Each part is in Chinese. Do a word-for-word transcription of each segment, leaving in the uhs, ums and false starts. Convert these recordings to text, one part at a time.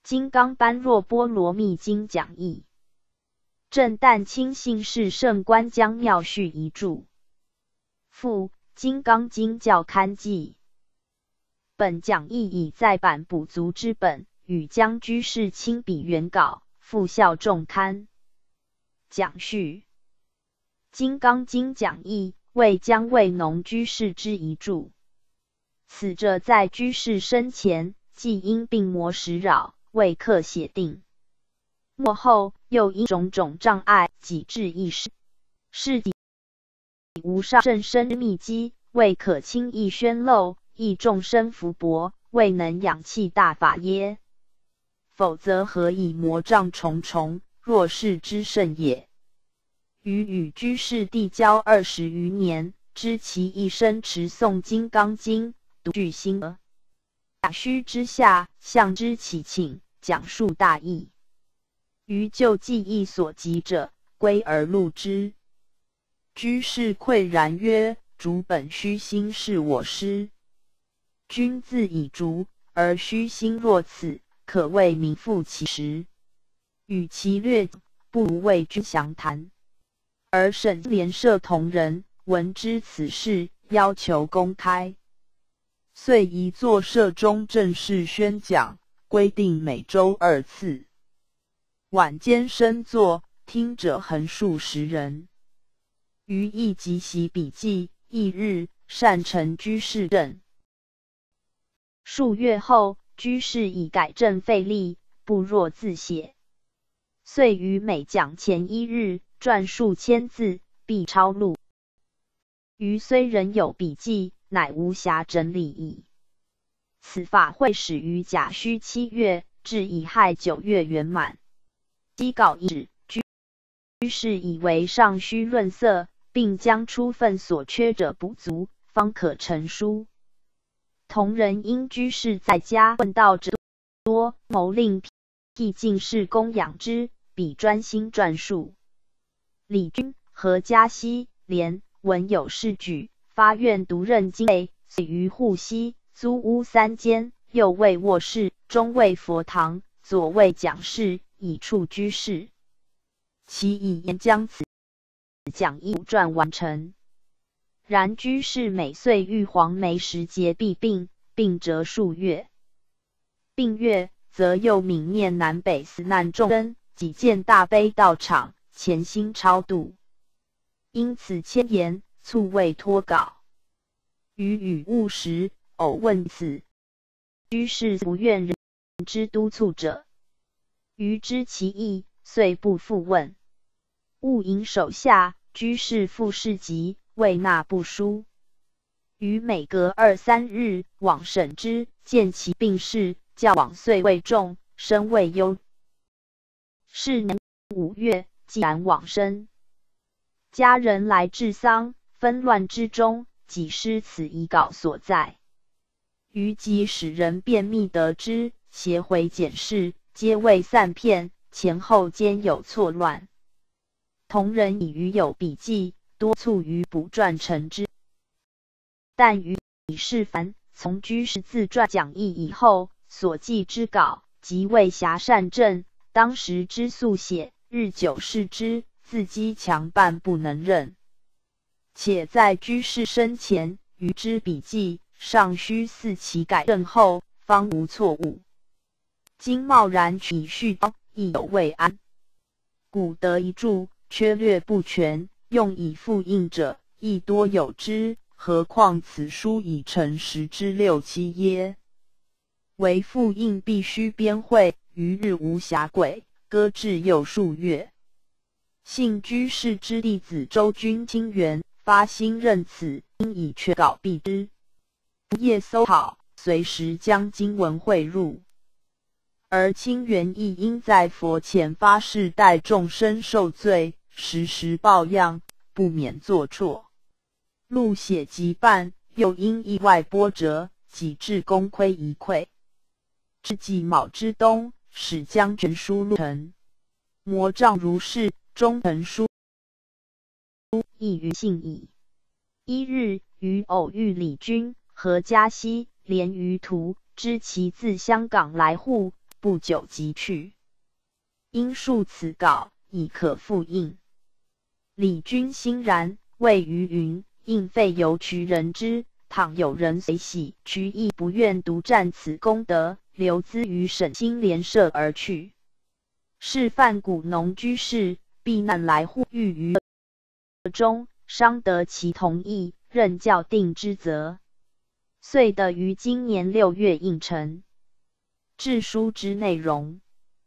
金刚般若波罗蜜经讲义，正旦清信士圣观将妙序一注。附金刚经教刊记。本讲义以再版补足之本，与江居士亲笔原稿，附校重刊。讲序：金刚经讲义为江卫农居士之一注。此者在居士生前，既因病魔实扰，未刻写定。末后又因种种障碍，己至一时，是底无上甚深秘机，未可轻易宣露，亦众生福薄，未能养弃大法耶？否则何以魔障重重？若是之甚也。余与居士递交二十余年，知其一生持诵金刚经，独具心得。雅须之下，向之启请，讲述大义。余就记忆所及者，归而录之。居士喟然曰：“竹本虚心是我师。君自以竹，而虚心若此，可谓名副其实。与其略，不如为君详谈。”而沈联社同仁闻知此事，要求公开，遂移作社中正式宣讲，规定每周二次。晚间深坐，听者横数十人。余亦即习笔记，翌日善成居士证。数月后，居士以改正费力，不若自写。遂于每讲前一日，撰数千字，必抄录。余虽仍有笔记，乃无暇整理矣。此法会始于甲戌七月，至乙亥九月圆满。基稿一纸，居士以为尚需润色，并将出分所缺者补足，方可成书。同仁因居士在家问道之多，谋令辟进士供养之，彼专心撰述。李君、何嘉熙、连闻有事举，发愿独任经类，遂于户西租屋三间，右为卧室，中为佛堂，左为讲室，以处居士。其已言将此讲义撰完成。然居士每岁遇黄梅时节必病，病谪数月。病月，则又泯念南北死难众生，几见大悲道场，潜心超度。因此千言，促未脱稿。余与悟时，偶问此，居士不愿人之督促者。余知其意，遂不复问。悟引手下居士复事急，未纳不书。余每隔二三日往审之，见其病势，较往岁未重，身未忧。是年五月，既然往生。家人来治丧，纷乱之中，几失此遗稿所在。余即使人便秘得知，携回检视，皆未散片，前后间有错乱。同仁以余有笔记，多促于补撰成之。但余以事凡，从居士自撰讲义以后，所记之稿，即未暇善正，当时之速写，日久视之，字迹强半不能认。且在居士生前，余之笔记，尚需四其改正后，方无错误。今贸然取序刀，亦有未安。故得一注，缺略不全，用以复印者，亦多有之。何况此书已成十之六七耶？为复印必须编绘，余日无暇轨，搁置又数月。幸居士之弟子周君清源发心任此，因以缺稿毕之。夜搜好，随时将经文汇入。而清源亦因在佛前发誓代众生受罪，时时抱恙，不免作错。录写及半，又因意外波折，己致功亏一篑。至己卯之冬，始将全书录成。魔障如是，终成书亦于信矣。一日，余偶遇李君、何嘉熙、连于途，知其自香港来沪， 不久即去。因述此稿，已可复印。李君欣然，谓于云：应废由渠人之，倘有人随喜，渠亦不愿独占此功德，留资于省心联社而去。是犯古农居士避难来护狱于中，商得其同意，任校定之责。遂得于今年六月印成。致书之内容。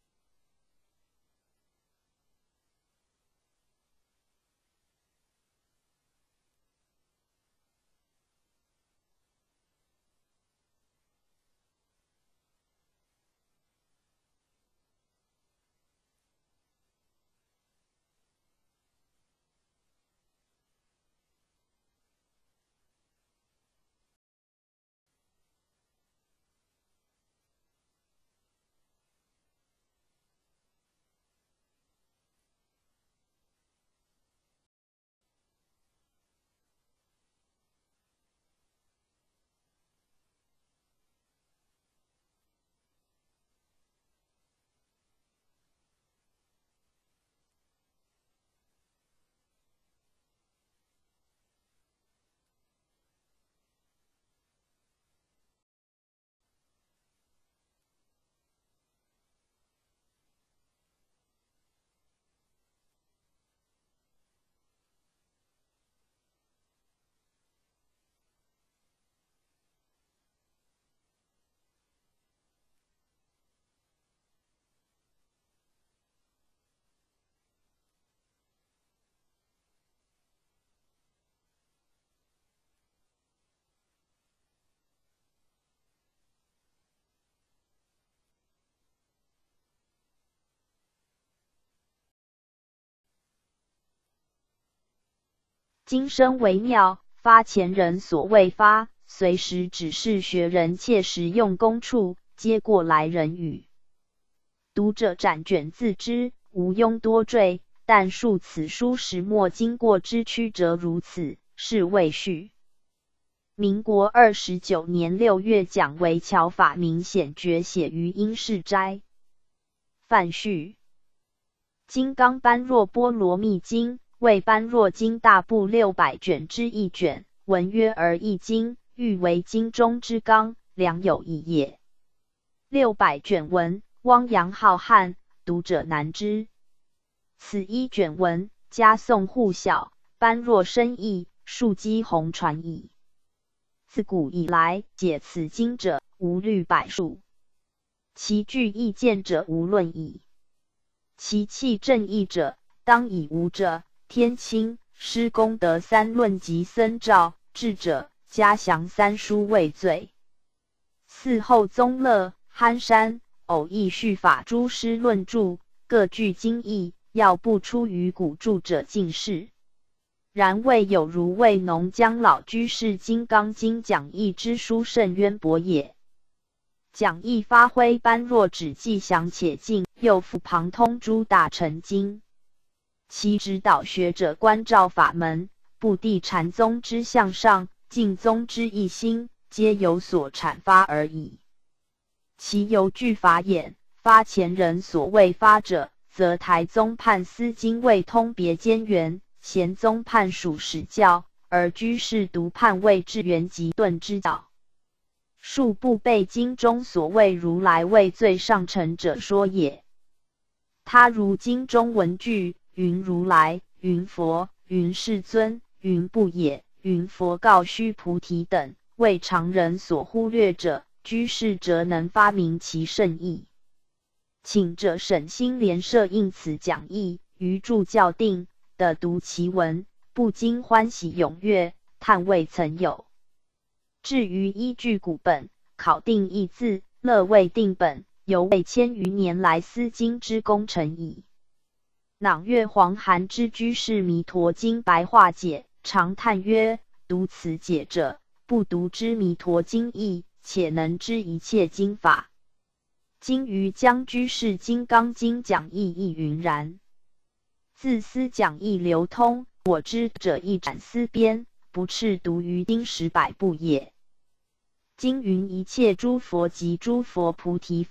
今生为妙，发前人所未发，随时指示学人切实用功处，皆过来人语。读者展卷自知，无庸多赘，但述此书始末经过之曲折如此，是未序。民国二十九年六月，蒋维侨法明显决写于应氏斋。范序：金刚般若波罗蜜经。为般若经大部六百卷之一卷，文约而易经，欲为经中之纲，良有异也。六百卷文，汪洋浩瀚，读者难知。此一卷文，加颂互晓，般若深意，庶几弘传矣。自古以来，解此经者，无虑百数，其具意见者无论矣。其气正义者，当以无者。天亲、施功德三论及僧肇、智者，嘉祥三书畏罪。嗣后宗乐、憨山、偶益续法诸师论著，各具经义，要不出于古著者尽是。然未有如魏农姜老居士《金刚经》讲义之书甚渊博也。讲义发挥般若只记详且尽，又复旁通诸大乘经。其指导学者关照法门，不地禅宗之向上，净宗之一心，皆有所阐发而已。其由具法眼，发前人所未发者，则台宗判思经未通别间缘，咸宗判属始教，而居士独判未至圆极顿之教。数不被经中所谓如来为最上乘者说也。他如经中文句。云如来、云佛、云世尊、云不也、云佛告须菩提等，为常人所忽略者，居士则能发明其圣意。请者省心联社应此讲义，于注校定的读其文，不禁欢喜踊跃，叹未曾有。至于依据古本，考定义字，乐未定本，犹未千余年来思经之功成矣。囊月黄寒之居士弥陀经白话解，常叹曰：读此解者，不读之弥陀经义，且能知一切经法。今于江居士金刚经讲义亦云然。自思讲义流通，我知者一展思边，不斥读于经十百部也。经云一切诸佛及诸佛菩提法，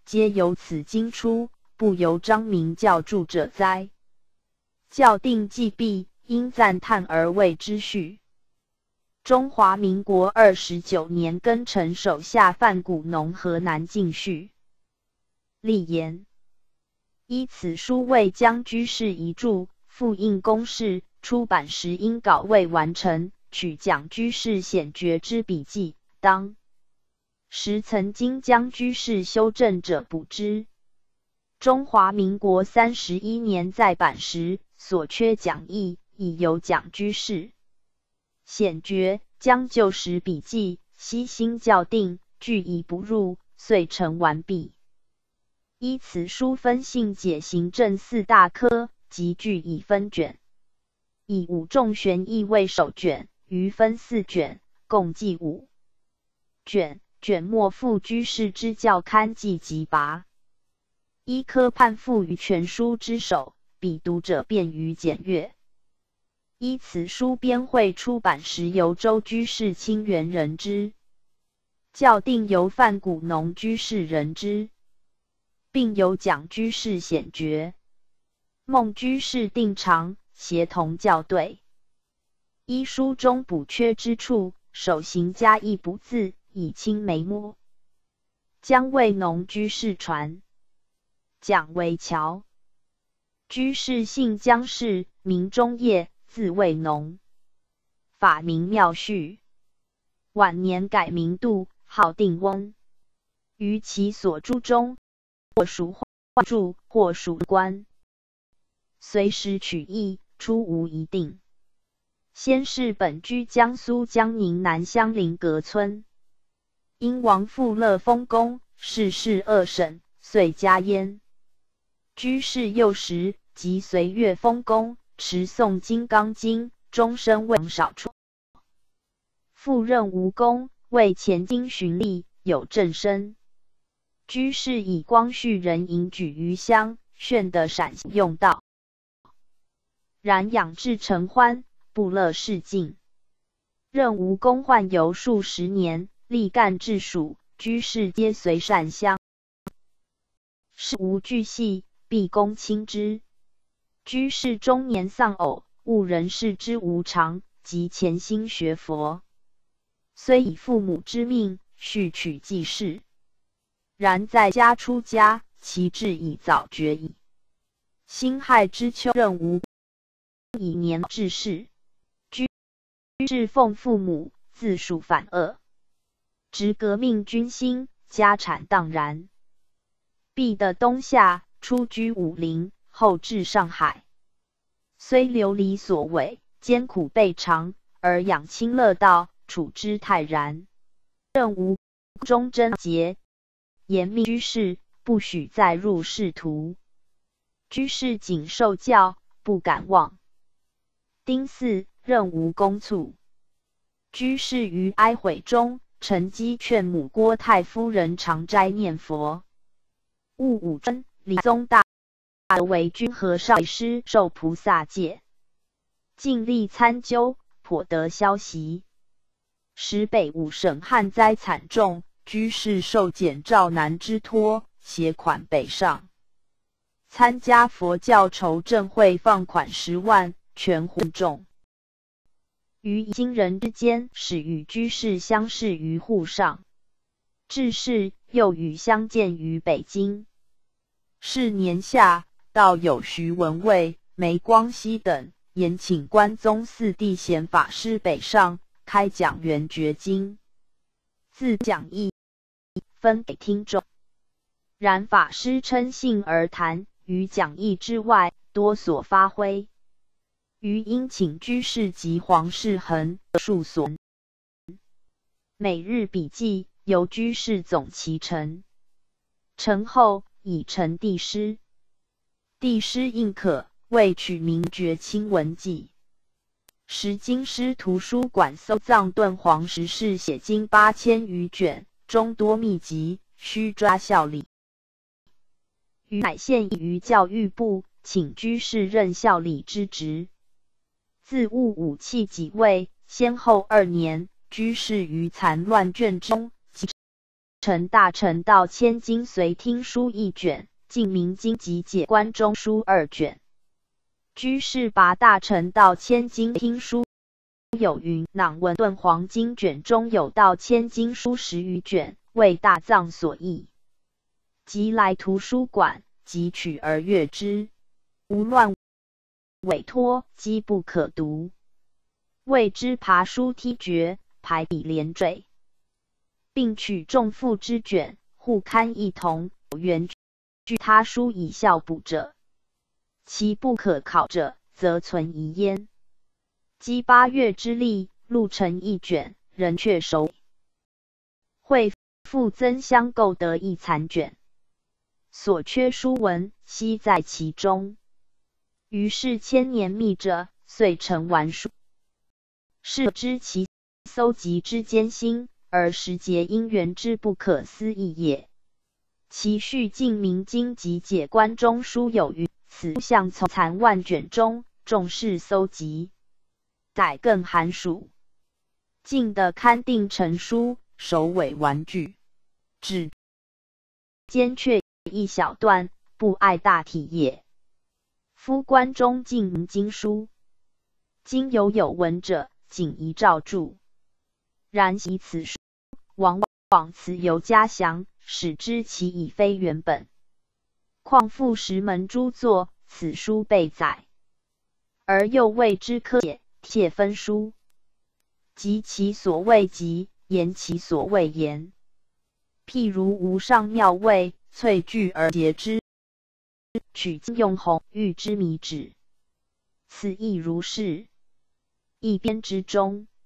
皆由此经出，不由张明教注者哉？校订既毕，因赞叹而谓之序。中华民国二十九年庚辰，手下范谷农河南进序。立言：依此书为将居士遗著，复印公示，出版时因稿未完成，取蒋居士显决之笔记，当时曾经将居士修正者补之。中华民国三十一年再版时，所缺讲义已有蒋居士显决，将旧时笔记悉新校订，据以不入，遂成完毕。依此书分性解行政四大科，即据以分卷，以五众玄义为首卷，余分四卷，共计五卷。卷末附居士之教刊记及拔。依科判附于全书之首，彼读者便于检阅。依此书编会出版时，由周居士亲原人之，校订由范谷农居士人之，并由蒋居士显决，孟居士定常，协同校对。依书中补缺之处，手行加一不字，以清眉目。将为农居士传。蒋为乔。居士姓姜氏，名忠业，字卫农，法名妙绪。晚年改名杜，号定翁。于其所著中，或属画注，或属观，随时取义，出无一定。先是本居江苏江宁南乡临阁村，因王父乐封公，世事二审，遂加焉。居士幼时即随乐封公，持诵《金刚经》，终身未少出。复任吴公，为前经循吏，有正身。居士以光绪人迎举于乡，炫得陕西用道。然养志承欢，不乐事尽。任吴公宦游数十年，历干治蜀，居士皆随善乡。事无巨细，毕公亲之。居士中年丧偶，悟人世之无常，即潜心学佛。虽以父母之命，续取继室，然在家出家，其志已早决矣。辛亥之秋，任吴以年致仕。居士奉父母，自属反恶，执革命军心，家产荡然。毕的东夏，出居武陵，后至上海。虽流离所委，艰苦备尝，而养亲乐道，处之泰然。任吴忠贞节，严命居士不许再入仕途。居士谨受教，不敢忘。丁巳，任吴公卒。居士于哀悔中，乘机劝母郭太夫人常斋念佛。戊午春，李宗大为君和少师，受菩萨戒，尽力参究，颇得消息。时北五省旱灾惨重，居士受简兆南之托，携款北上，参加佛教筹赈会，放款十万，全混众。于今人之间，始与居士相识于沪上，至是又与相见于北京。是年夏，道有徐文蔚、梅光熙等，延请关宗四谛贤法师北上，开讲圆觉经。自讲义分给听众，然法师称性而谈，于讲义之外，多所发挥。于因请居士及黄世恒述所，每日笔记由居士总其成。成后以成帝师，帝师印可，为取名觉清文记。时京师图书馆搜藏敦煌石室写经八千余卷，中多秘籍，须抓校理。于乃现役于教育部，请居士任校理之职。自戊午契己未，先后二年，居士于残乱卷中，即承大臣道千金随听书一卷，晋明经集解关中书二卷。居士拔大臣道千金听书有云：囊文顿黄金卷中有道千金书十余卷，为大藏所译。即来图书馆，即取而阅之，无乱委托，机不可读。谓之爬书梯绝，排比连缀，并取众赋之卷，互刊异同，原据他书以效补者。其不可考者，则存疑焉。积八月之力，录成一卷，人却熟。会复增相购得一残卷，所缺书文，悉在其中。于是千年密者，遂成完书。是知其搜集之艰辛，而时节因缘之不可思议也。其续晋明经集解关中书有余，此项从残万卷中，重视搜集，逮更寒暑。晋的刊定成书，首尾完句，只兼却一小段，不碍大体也。夫关中晋明经书，今有有闻者，仅一照注。然习此书，往往词由加详，使知其已非原本。况复石门诸作，此书备载，而又谓之科也，切分书，及其所谓集，言其所谓言。譬如无上妙味，萃聚而结之，取经用弘，喻之弥止。此亦如是。一编之中，